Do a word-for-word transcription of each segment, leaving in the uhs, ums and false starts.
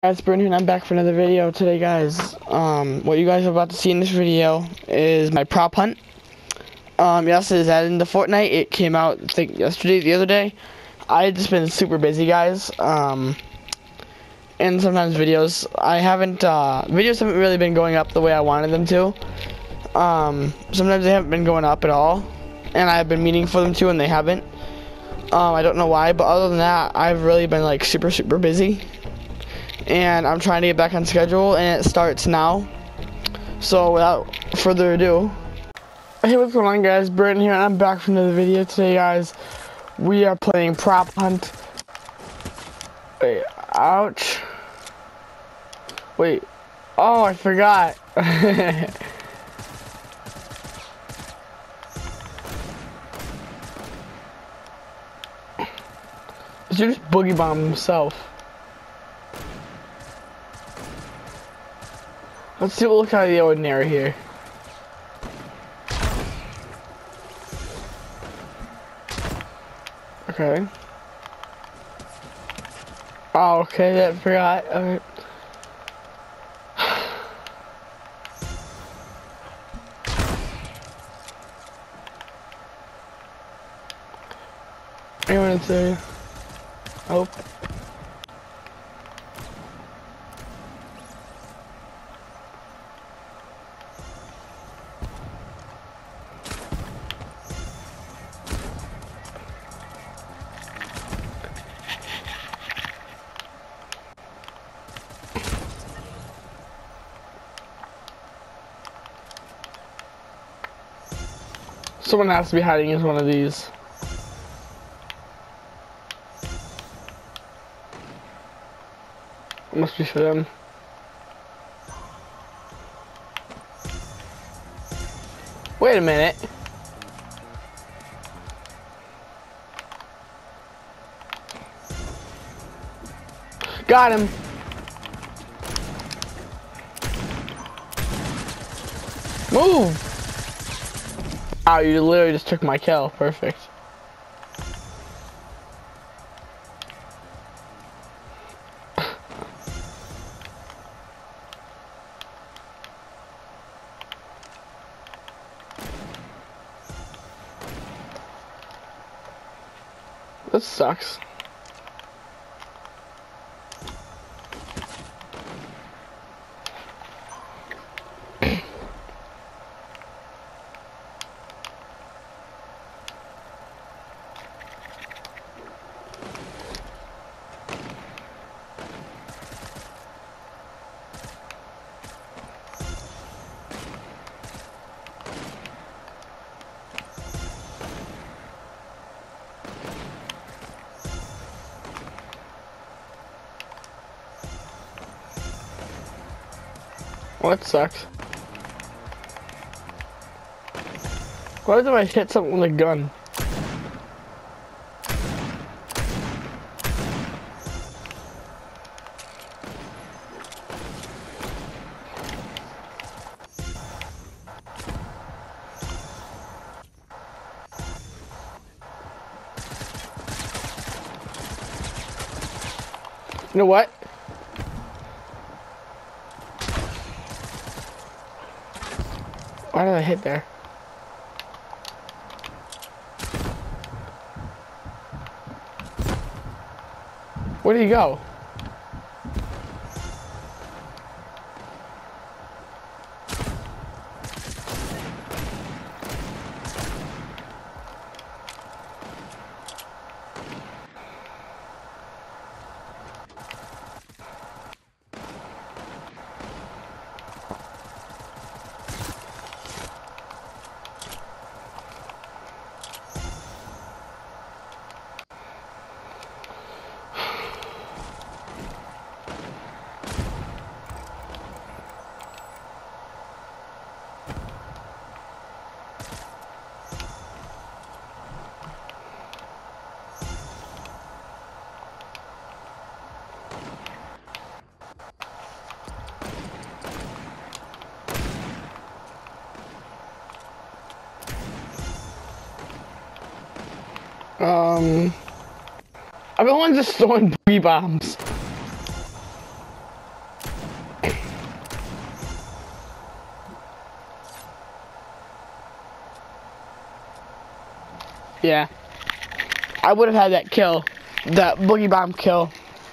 Guys, Brent here and I'm back for another video today, guys. Um, what you guys are about to see in this video is my prop hunt. Um, yes, it is added into Fortnite. It came out, I think, yesterday, the other day. I've just been super busy, guys. Um, and sometimes videos, I haven't, uh, videos haven't really been going up the way I wanted them to. Um, sometimes they haven't been going up at all. And I've been meaning for them to, and they haven't. Um, I don't know why, but other than that, I've really been, like, super, super busy. And I'm trying to get back on schedule, and it starts now. So without further ado, hey, what's going on, guys? Brent here, and I'm back for another video today, guys. We are playing prop hunt. Wait, ouch. Wait, oh, I forgot. This dude just boogie bomb himself. Let's see what looks out of the ordinary here. Okay. Oh, okay, that forgot. Okay. I wanted to. Oh. Someone has to be hiding in one of these. It must be for them. Wait a minute. Got him. Move. Oh, you literally just took my kill. Perfect. This sucks. Well, that sucks. What if I hit something with a gun? You know what? Why did I hit there? Where did he go? Um, I'm the one just throwing B bombs. Yeah. I would have had that kill. That boogie bomb kill.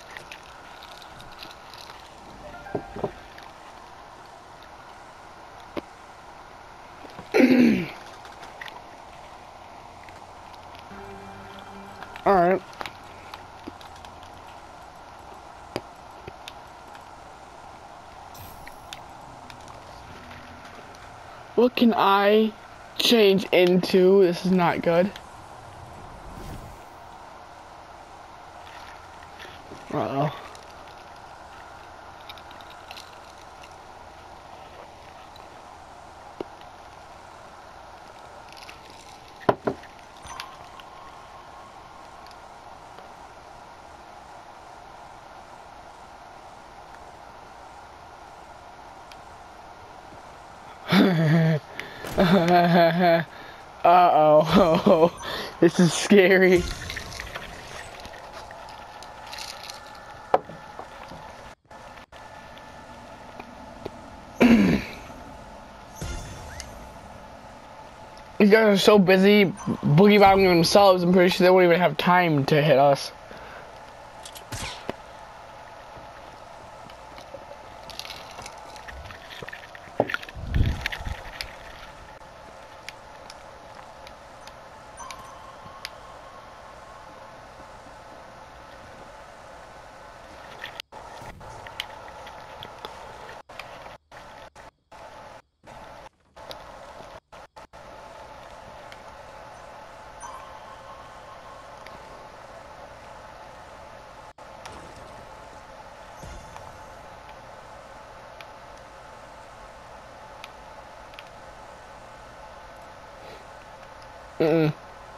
Alright. What can I change into? This is not good. Uh-oh. Uh-oh. This is scary. These guys are so busy boogie bombing themselves, I'm pretty sure they won't even have time to hit us. Mm-mm.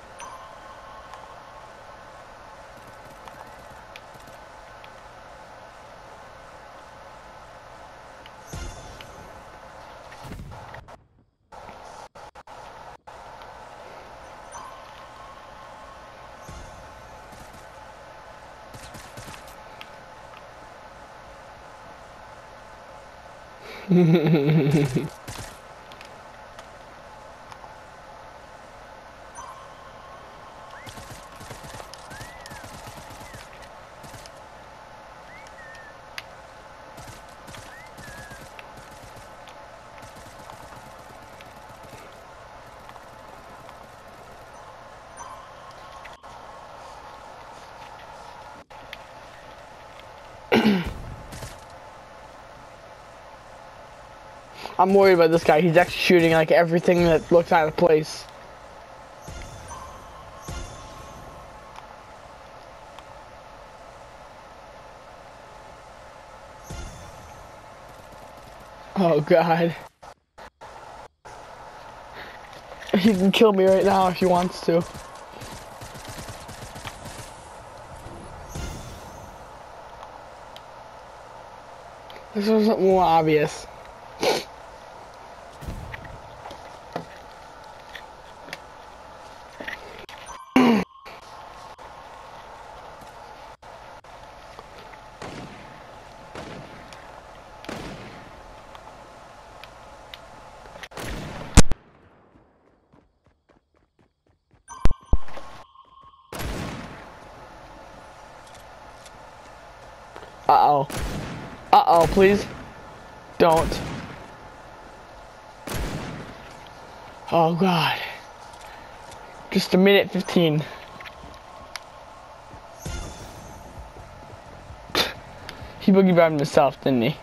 I'm worried about this guy. He's actually shooting like everything that looks out of place. Oh god. He can kill me right now if he wants to. This was something more obvious. Uh-oh. Uh-oh, please. Don't. Oh, God. Just a minute fifteen. He boogie bombed himself, didn't he?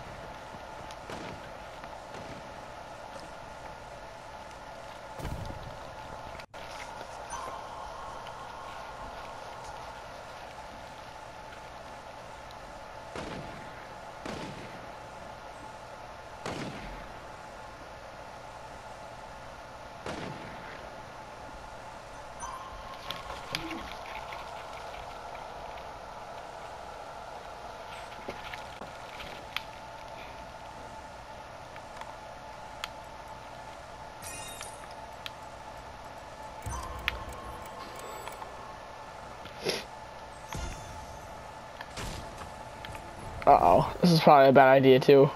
Uh-oh. This is probably a bad idea, too.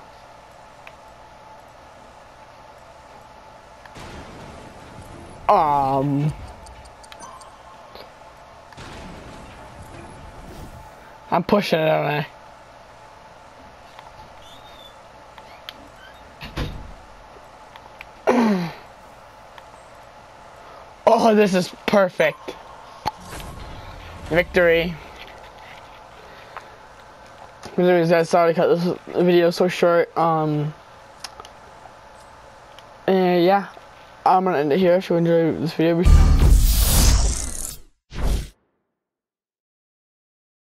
Um... I'm pushing it, aren't I? Oh, this is perfect. Victory. Anyways, sorry to cut this video so short. Um, and yeah, I'm gonna end it here. If you enjoyed this video,